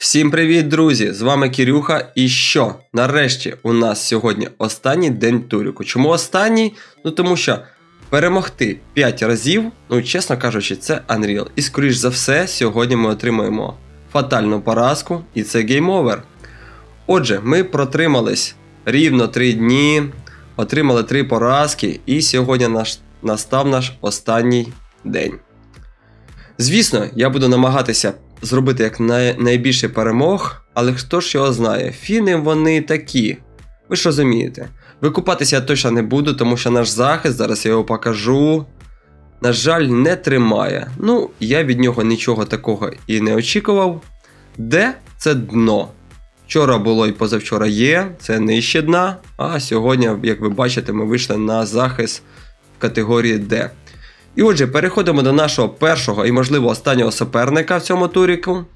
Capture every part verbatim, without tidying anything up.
Всім привіт, друзі! З вами Кирюха. І що? Нарешті у нас сьогодні останній день туріку. Чому останній? Ну тому що перемогти п'ять разів, ну чесно кажучи, це Unreal. І скоріш за все, сьогодні ми отримаємо фатальну поразку і це Game Over. Отже, ми протримались рівно три дні, отримали три поразки і сьогодні наш, настав наш останній день. Звісно, я буду намагатися зробити як най... найбільше перемог, але хто ж його знає, фіни вони такі, ви ж розумієте. Викупатися я точно не буду, тому що наш захист, зараз я його покажу, на жаль, не тримає. Ну, я від нього нічого такого і не очікував. Де? Це дно. Вчора було і позавчора є, це нижче дна, а сьогодні, як ви бачите, ми вийшли на захист в категорії Д. І отже, переходимо до нашого першого і, можливо, останнього суперника в цьому туріку.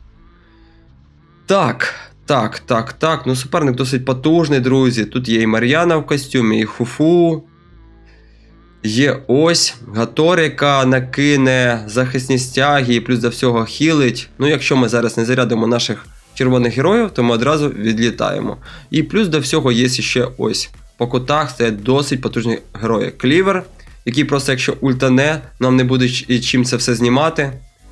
Так, так, так, так, ну суперник досить потужний, друзі. Тут є і Мар'яна в костюмі, і Хуфу. Є ось Гатор, яка накине захисні стяги і плюс до всього хілить. Ну, якщо ми зараз не зарядимо наших червоних героїв, то ми одразу відлітаємо. І плюс до всього є ще ось. По кутах стоять досить потужні герої. Клівер, який просто, якщо ультане, нам не буде чим це все знімати.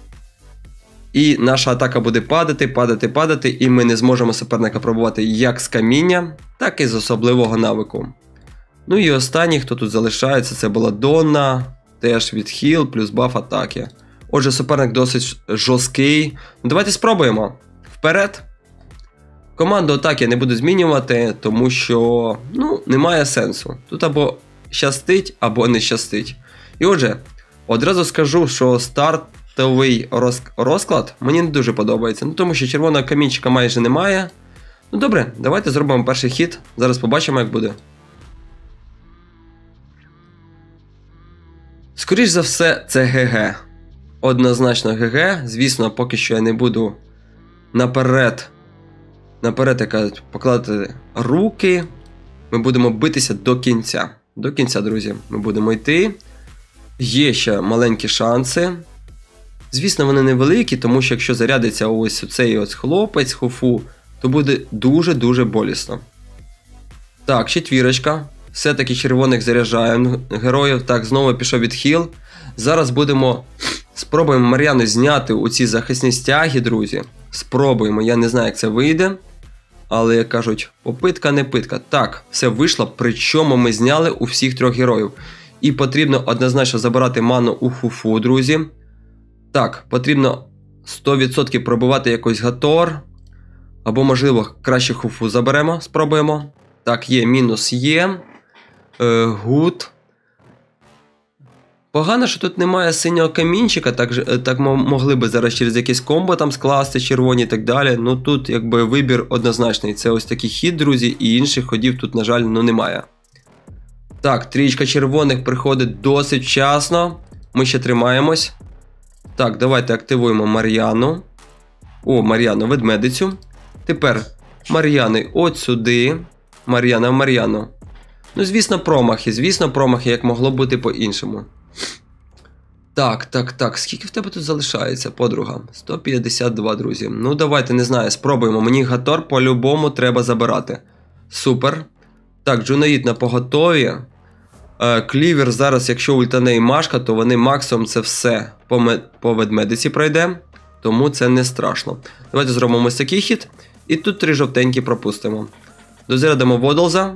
І наша атака буде падати, падати, падати, і ми не зможемо суперника пробувати як з каміння, так і з особливого навику. Ну і останній, хто тут залишається, це була Донна, теж від хіл, плюс баф атаки. Отже, суперник досить жорсткий. Ну, давайте спробуємо. Вперед! Команду атаки я не буду змінювати, тому що, ну, немає сенсу. Тут або щастить, або не щастить. І отже, одразу скажу, що стартовий розклад мені не дуже подобається. Ну, тому що червоного камінчика майже немає. Ну добре, давайте зробимо перший хід. Зараз побачимо, як буде. Скоріш за все, це ГГ. Однозначно ГГ. Звісно, поки що я не буду наперед, наперед, як кажуть, покладати руки. Ми будемо битися до кінця. До кінця, друзі, ми будемо йти. Є ще маленькі шанси. Звісно, вони невеликі, тому що якщо зарядиться ось цей ось хлопець Хуфу, то буде дуже-дуже болісно. Так, четвірочка. Все-таки червоних заряджаємо героїв. Так, знову пішов відхил. Зараз будемо... Спробуємо Мар'яну зняти у ці захисні стяги, друзі. Спробуємо, я не знаю, як це вийде. Але, як кажуть, попитка не питка. Так, все вийшло, причому ми зняли у всіх трьох героїв. І потрібно однозначно забирати ману у Хуфу, друзі. Так, потрібно сто відсотків пробивати якийсь Гатор. Або, можливо, краще Хуфу заберемо, спробуємо. Так, є, мінус є. Е, гуд. Погано, що тут немає синього камінчика, так, так могли би зараз через якесь комбо там скласти, червоні і так далі. Ну тут якби вибір однозначний. Це ось такий хід, друзі, і інших ходів тут, на жаль, ну немає. Так, трієчка червоних приходить досить вчасно. Ми ще тримаємось. Так, давайте активуємо Мар'яну. О, Мар'яну, ведмедицю. Тепер Мар'яни от сюди. Мар'яна в Мар'яну. Ну, звісно, промахи, звісно, промахи, як могло бути по-іншому. Так, так, так, скільки в тебе тут залишається, подруга? сто п'ятдесят два, друзі. Ну, давайте, не знаю, спробуємо. Мені Гатор по-любому треба забирати. Супер. Так, Джунаїд на поготові. Е, Клівер зараз, якщо ультане і Машка, то вони максимум це все по, мед... по ведмедиці пройде. Тому це не страшно. Давайте зробимо ось такий хід. І тут три жовтенькі пропустимо. Дозарядимо Водолза.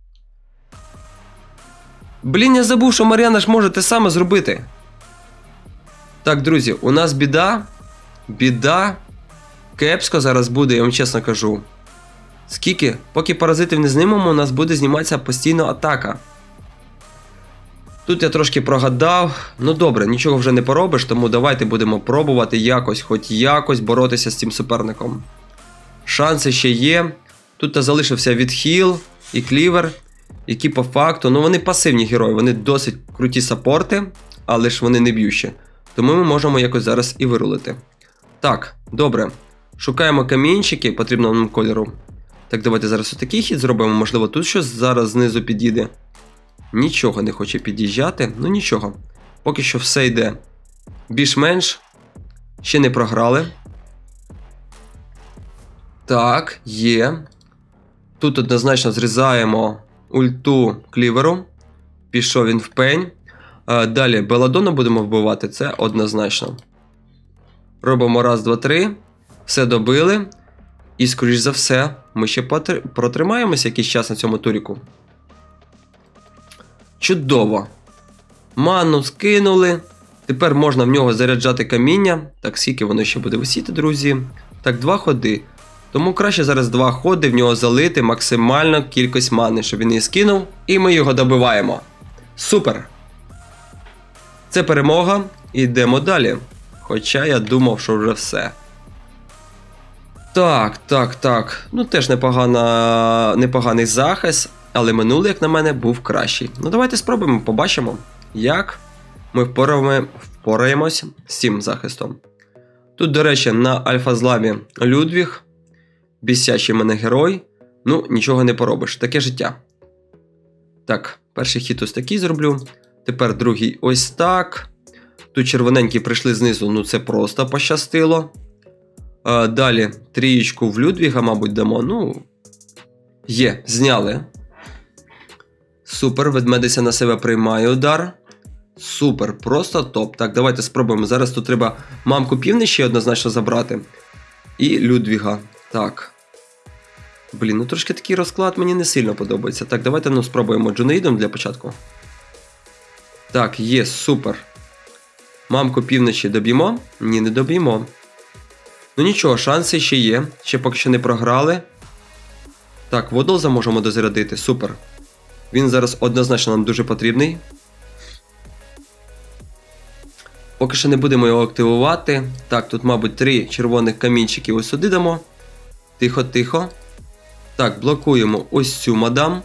Блін, я забув, що Мар'яна ж може те саме зробити. Так, друзі, у нас біда. Біда. Кепсько зараз буде, я вам чесно кажу. Скільки? Поки паразитів не знімемо, у нас буде зніматися постійно атака. Тут я трошки прогадав. Ну добре, нічого вже не поробиш, тому давайте будемо пробувати якось, хоч якось боротися з цим суперником. Шанси ще є. Тут залишився відхил і клівер, які по факту, ну вони пасивні герої, вони досить круті саппорти, але ж вони не б'ющі. Тому ми можемо якось зараз і вирулити. Так, добре. Шукаємо камінчики потрібного нам кольору. Так, давайте зараз отакий хід зробимо. Можливо, тут щось зараз знизу підійде. Нічого не хоче під'їжджати. Ну нічого. Поки що все йде більш-менш. Ще не програли. Так, є. Тут однозначно зрізаємо ульту кліверу. Пішов він в пень. А, далі Беладона будемо вбивати, це однозначно. Робимо раз, два, три. Все добили. І, скоріш за все, ми ще протримаємося якийсь час на цьому туріку. Чудово. Ману скинули. Тепер можна в нього заряджати каміння. Так, скільки воно ще буде висіти, друзі? Так, два ходи. Тому краще зараз два ходи в нього залити максимальну кількість мани, щоб він її скинув. І ми його добиваємо. Супер! Це перемога. Йдемо далі. Хоча я думав, що вже все. Так, так, так. Ну теж непогана, непоганий захист. Але минулий, як на мене, був кращий. Ну давайте спробуємо, побачимо, як ми впораємо, впораємось з цим захистом. Тут, до речі, на альфа-зламі Людвіг. Бісячий мене герой. Ну, нічого не поробиш. Таке життя. Так, перший хід ось такий зроблю. Тепер другий ось так. Тут червоненькі прийшли знизу, ну це просто пощастило. А, далі трієчку в Людвіга, мабуть, дамо. Ну, є, зняли. Супер, ведмедиця на себе приймає удар. Супер, просто топ. Так, давайте спробуємо. Зараз тут треба мамку півночі однозначно забрати. І Людвіга. Так. Блін, ну трошки такий розклад мені не сильно подобається. Так, давайте ну спробуємо Джунеїдом для початку. Так, є, супер. Мамку півночі доб'ємо? Ні, не доб'ємо. Ну нічого, шанси ще є. Ще поки що не програли. Так, Водолза можемо дозарядити, супер. Він зараз однозначно нам дуже потрібний. Поки що не будемо його активувати. Так, тут, мабуть, три червоних камінчики ось сюди дамо. Тихо, тихо. Так, блокуємо ось цю мадам.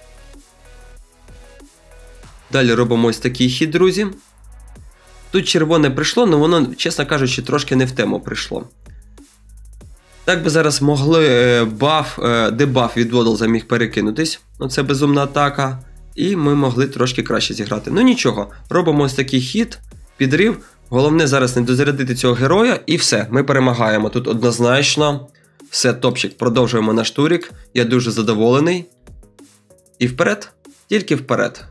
Далі робимо ось такий хід, друзі. Тут червоне прийшло, але воно, чесно кажучи, трошки не в тему прийшло. Так би зараз могли е, баф, е, дебаф від Водолза міг перекинутись. Оце безумна атака. І ми могли трошки краще зіграти. Ну нічого, робимо ось такий хід, підрив. Головне зараз не дозарядити цього героя і все, ми перемагаємо. Тут однозначно все, топчик, продовжуємо наш турік. Я дуже задоволений. І вперед, тільки вперед.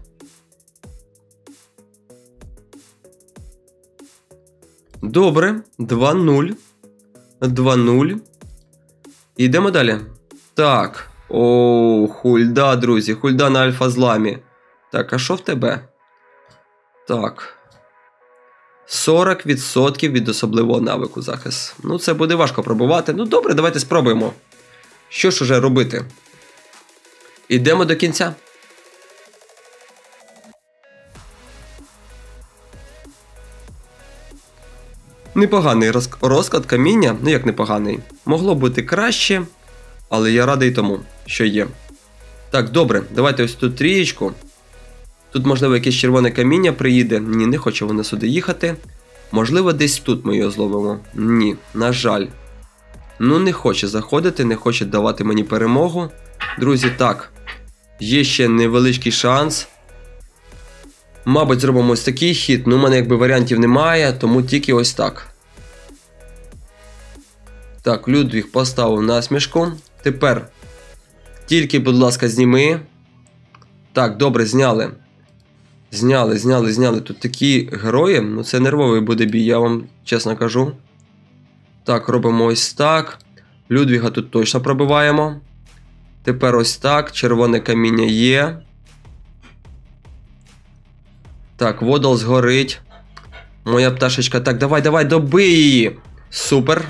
Добре, два нуль. два нуль. Йдемо далі. Так. О, хульда, друзі. Хульда на альфа-зламі. Так, а що в тебе? Так. сорок відсотків від особливого навику захист. Ну, це буде важко пробувати. Ну, добре, давайте спробуємо. Що ж уже робити? Йдемо до кінця. Непоганий розклад каміння, ну як непоганий. Могло бути краще, але я радий тому, що є. Так, добре, давайте ось тут трієчку. Тут, можливо, якесь червоне каміння приїде. Ні, не хоче воно сюди їхати. Можливо, десь тут ми його зловимо. Ні, на жаль. Ну, не хоче заходити, не хоче давати мені перемогу. Друзі, так. Є ще невеличкий шанс. Мабуть, зробимо ось такий хід. Ну, у мене якби варіантів немає, тому тільки ось так. Так, Людвіг поставив насмішку. Тепер тільки, будь ласка, зніми. Так, добре, зняли. Зняли, зняли, зняли. Тут такі герої. Ну, це нервовий буде бій, я вам чесно кажу. Так, робимо ось так. Людвіга тут точно пробиваємо. Тепер ось так. Червоне каміння є. Так, Водолз горить. Моя пташечка. Так, давай, давай, добий її. Супер.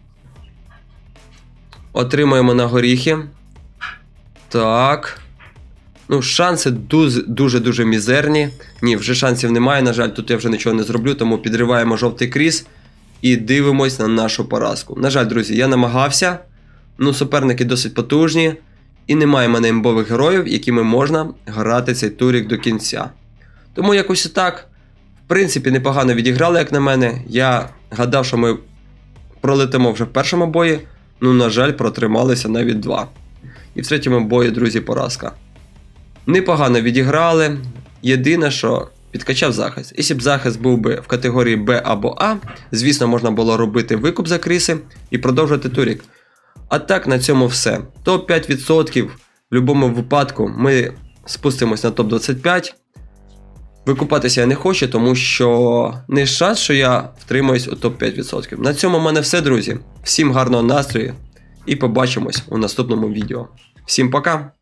Отримаємо на горіхи. Так. Ну, шанси дуже-дуже мізерні. Ні, вже шансів немає, на жаль, тут я вже нічого не зроблю, тому підриваємо жовтий кріс і дивимось на нашу поразку. На жаль, друзі, я намагався. Ну, суперники досить потужні. І немає в мене імбових героїв, якими можна грати цей турік до кінця. Тому якось так, в принципі, непогано відіграли, як на мене. Я гадав, що ми пролетимо вже в першому бої. Ну, на жаль, протрималися навіть два. І в третьому бої, друзі, поразка. Непогано відіграли. Єдине, що підкачав захист. Якщо б захист був би в категорії Б або А, звісно, можна було робити викуп за кріси і продовжувати турік. А так, на цьому все. топ п'ять відсотків в будь-якому випадку ми спустимось на топ двадцять п'ять. Викупатися я не хочу, тому що не шанс, що я втримаюсь у топ п'ять відсотків. На цьому в мене все, друзі. Всім гарного настрою і побачимось у наступному відео. Всім пока!